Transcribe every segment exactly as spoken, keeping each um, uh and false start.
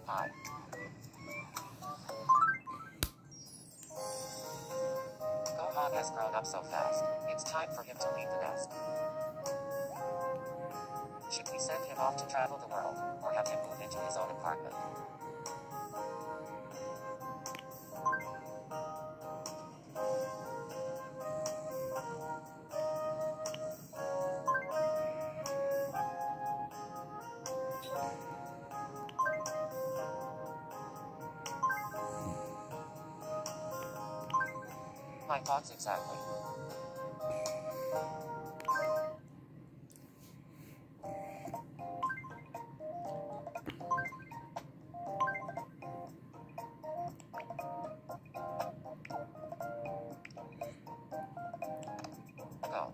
Hi. Gohan has grown up so fast, it's time for him to leave the nest. Should we send him off to travel the world, or have him move into his own apartment? My thoughts exactly. Go.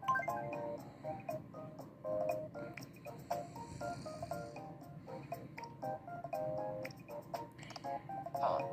On.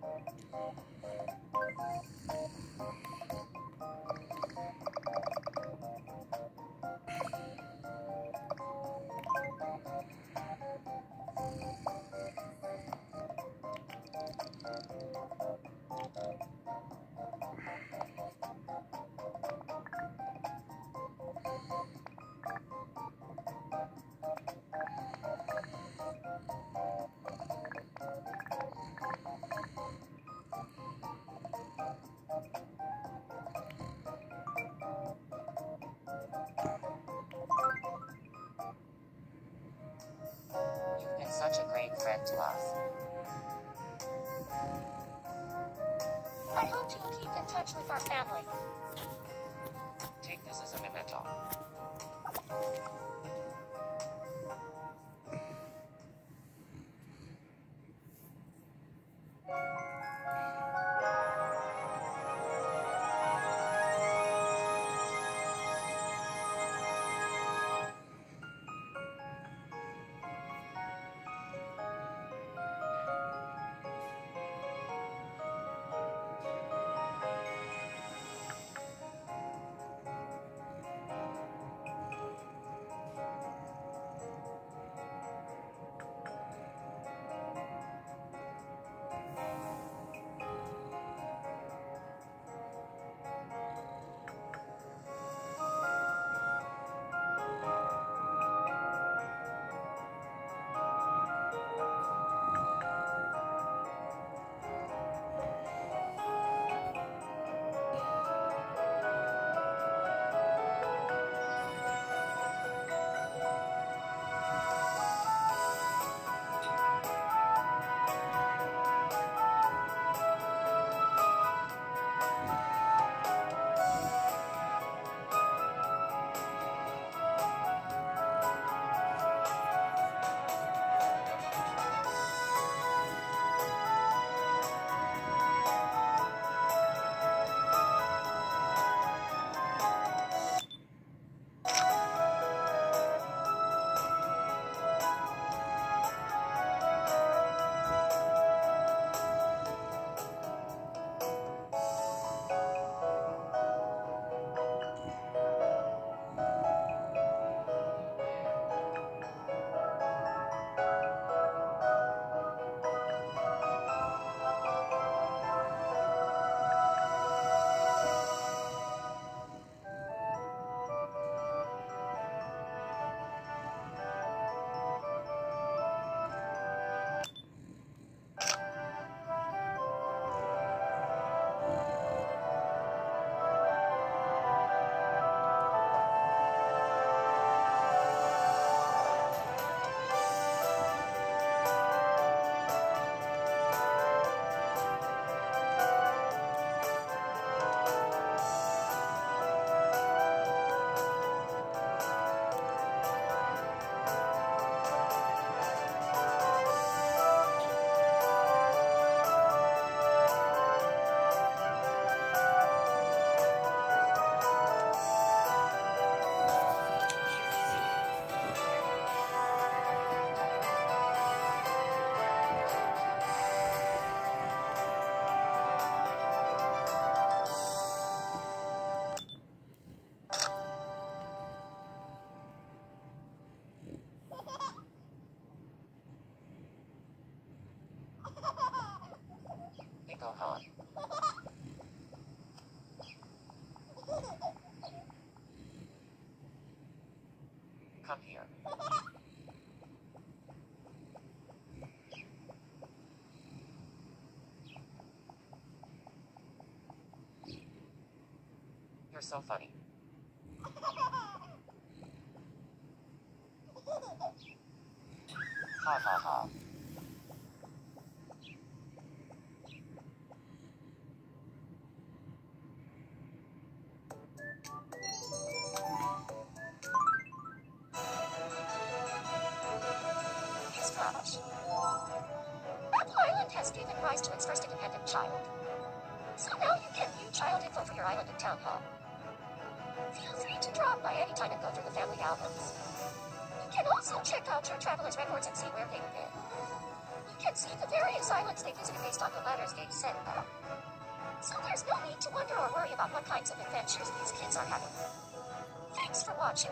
You've been such a great friend to us. I hope you'll keep in touch with our family. Take this as a memento. Gohan. Come here. You're so funny. Ha ha ha. His crush. Apple Island has given rise to its first independent child. So now you get new child info for your island and town hall. Feel free to drop by anytime and go through the family albums. You can also check out your traveler's records and see where they've been. You can see the various islands they visited based on the letters they've sent out. So there's no need to wonder or worry about what kinds of adventures these kids are having. Thanks for watching.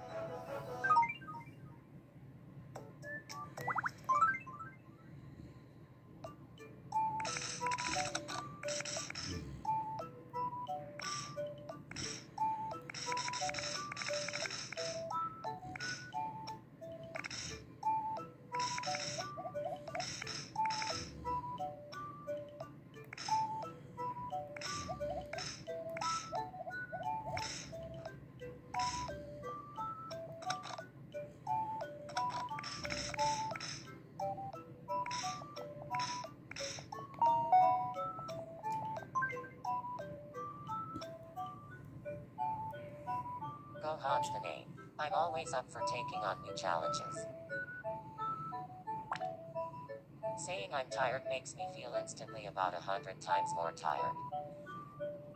Gohan's the name. I'm always up for taking on new challenges. Saying I'm tired makes me feel instantly about a hundred times more tired.